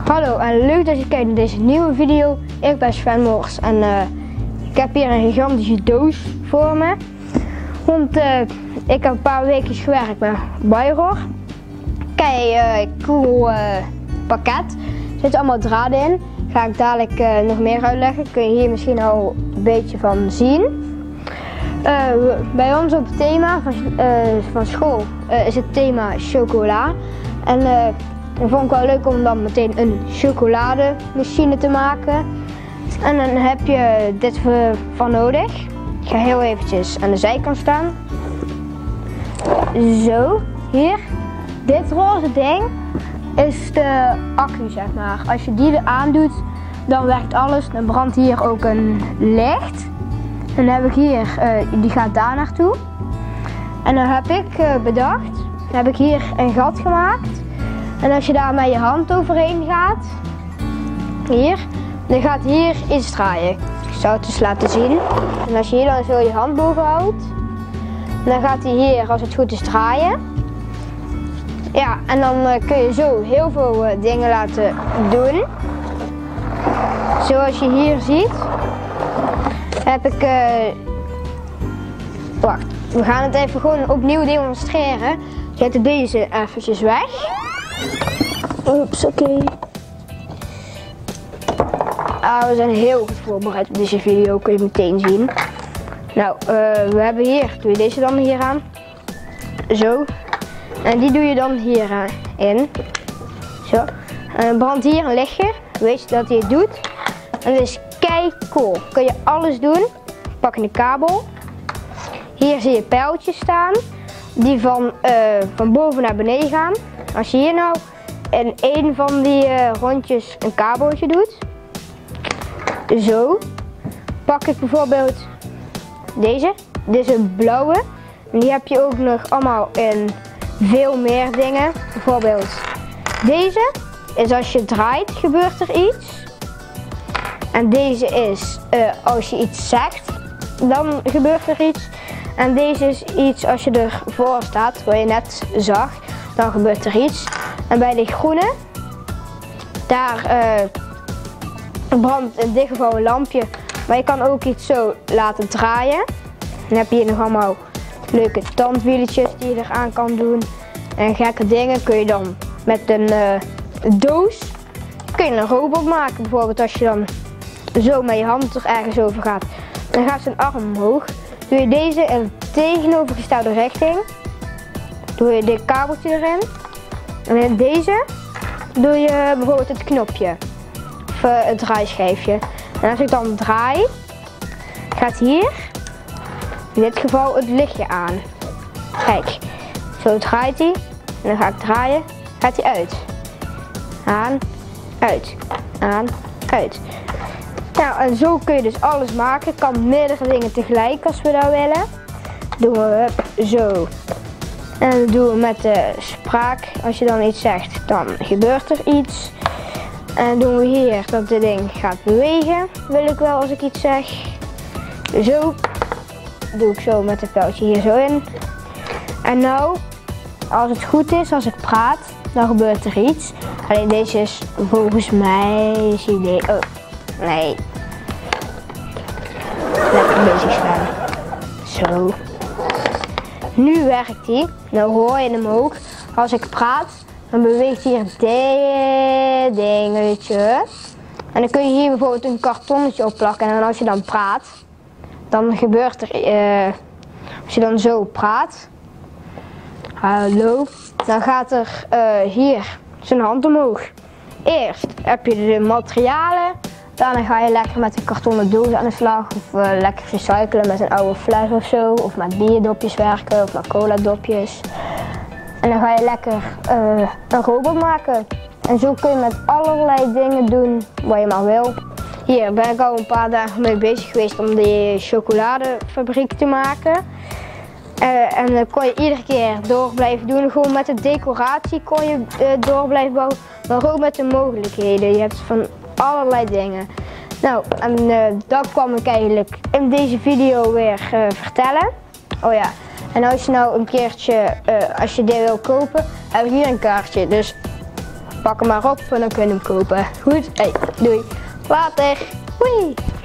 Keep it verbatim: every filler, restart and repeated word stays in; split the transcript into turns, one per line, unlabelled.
Hallo en leuk dat je kijkt naar deze nieuwe video. Ik ben Sven Mors en uh, ik heb hier een gigantische doos voor me. Want uh, ik heb een paar weken gewerkt met Bayror. Kijk, uh, cool uh, pakket. Er zitten allemaal draden in. Ga ik dadelijk uh, nog meer uitleggen. Kun je hier misschien al een beetje van zien. Uh, bij ons op het thema van, uh, van school uh, is het thema chocola. En uh, dat vond ik wel leuk om dan meteen een chocolademachine te maken. En dan heb je dit van nodig. Ik ga heel eventjes aan de zijkant staan. Zo, hier. Dit roze ding is de accu, zeg maar. Als je die er aandoet, dan werkt alles. Dan brandt hier ook een licht. En dan heb ik hier, uh, die gaat daar naartoe. En dan heb ik uh, bedacht, dan heb ik hier een gat gemaakt. En als je daar met je hand overheen gaat, hier, dan gaat hier iets draaien. Ik zal het dus laten zien. En als je hier dan zo je hand boven houdt, dan gaat hij hier, als het goed is, draaien. Ja, en dan uh, kun je zo heel veel uh, dingen laten doen. Zoals je hier ziet, heb ik, uh... wacht, we gaan het even gewoon opnieuw demonstreren. Zet deze eventjes weg. Oeps, oké. Okay. Ah, we zijn heel goed voorbereid op deze video, kun je meteen zien. Nou, uh, we hebben hier, doe je deze dan hier aan. Zo. En die doe je dan hier uh, in. Zo. En dan brandt hier een lichtje. Weet je dat hij het doet. En dat is kei cool. Kun je alles doen. Pak een kabel. Hier zie je pijltjes staan. Die van, uh, van boven naar beneden gaan. Als je hier nou in een van die uh, rondjes een kabeltje doet. Zo. Pak ik bijvoorbeeld deze. Dit is een blauwe. En die heb je ook nog allemaal in veel meer dingen. Bijvoorbeeld deze is als je draait gebeurt er iets. En deze is uh, als je iets zegt dan gebeurt er iets. En deze is iets als je ervoor staat, wat je net zag, dan gebeurt er iets. En bij de groene, daar uh, brandt in dit geval een lampje. Maar je kan ook iets zo laten draaien. Dan heb je hier nog allemaal leuke tandwieletjes die je eraan kan doen. En gekke dingen kun je dan met een uh, doos kun je een robot maken. Bijvoorbeeld als je dan zo met je hand er ergens over gaat. Dan gaat zijn arm omhoog. Doe je deze in tegenovergestelde richting. Doe je dit kabeltje erin. En in deze doe je bijvoorbeeld het knopje. Of uh, het draaischijfje. En als ik dan draai, gaat hier in dit geval het lichtje aan. Kijk, zo draait hij. En dan ga ik draaien, gaat hij uit. Aan, uit, aan, uit. Nou, en zo kun je dus alles maken. Ik kan meerdere dingen tegelijk als we dat willen. Doen we zo. En dat doen we met de spraak. Als je dan iets zegt, dan gebeurt er iets. En dan doen we hier dat dit ding gaat bewegen. Wil ik wel als ik iets zeg. Zo. Doe ik zo met het pijltje hier zo in. En nou, als het goed is, als ik praat, dan gebeurt er iets. Alleen deze is volgens mij is idee. Oh, nee. Lekker bezig staan. Zo. Nu werkt hij. Nou hoor je hem ook. Als ik praat, dan beweegt hier dit dingetje. En dan kun je hier bijvoorbeeld een kartonnetje op plakken. En als je dan praat, dan gebeurt er, uh, als je dan zo praat, hallo, dan gaat er uh, hier zijn hand omhoog. Eerst heb je de materialen, daarna ga je lekker met een kartonnen doos aan de slag of uh, lekker recyclen met een oude fles of zo, of met bierdopjes werken of met cola dopjes. En dan ga je lekker uh, een robot maken. En zo kun je met allerlei dingen doen wat je maar wil. Hier ben ik al een paar dagen mee bezig geweest om die chocoladefabriek te maken. Uh, en dan kon je iedere keer door blijven doen. Gewoon met de decoratie kon je uh, door blijven bouwen. Maar ook met de mogelijkheden. Je hebt van allerlei dingen. Nou, en uh, dat kwam ik eigenlijk in deze video weer uh, vertellen. Oh ja, en als je nou een keertje, uh, als je dit wil kopen, heb ik hier een kaartje. Dus pak hem maar op en dan kun je hem kopen. Goed, hey, doei. Later. Hoi.